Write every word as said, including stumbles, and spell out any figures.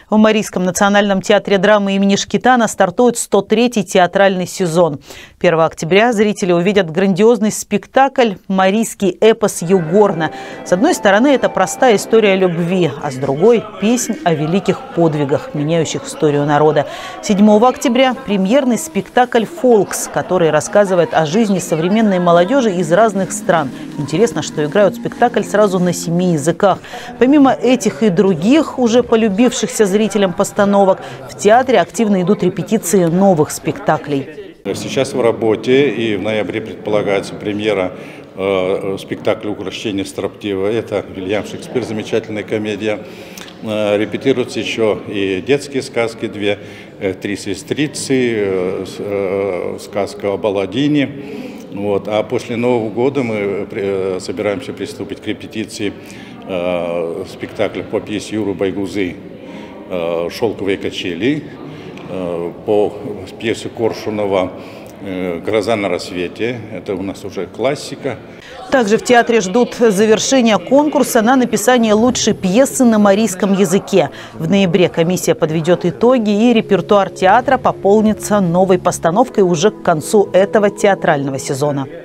В Марийском национальном театре драмы имени Шкетана стартует сто третий театральный сезон. первого октября зрители увидят грандиозный спектакль «Марийский эпос Югорна». С одной стороны, это простая история любви, а с другой – песнь о великих подвигах, меняющих историю народа. седьмого октября – премьерный спектакль «Фолкс», который рассказывает о жизни современной молодежи из разных стран. Интересно, что играют спектакль сразу на семи языках. Помимо этих и других, уже полюбившихся зрителям постановок, в театре активно идут репетиции новых спектаклей. Сейчас в работе, и в ноябре предполагается премьера э, спектакля «Укрощение строптивого». Это Вильям Шекспир, замечательная комедия. Э, репетируются еще и детские сказки, две, э, «Три сестрицы», э, э, сказка об Аладдине. Вот. А после Нового года мы э, собираемся приступить к репетиции э, спектакля по пьесе Юры Байгузы э, «Шелковые качели», по пьесе Коршунова «Гроза на рассвете». Это у нас уже классика. Также в театре ждут завершения конкурса на написание лучшей пьесы на марийском языке. В ноябре комиссия подведет итоги, и репертуар театра пополнится новой постановкой уже к концу этого театрального сезона.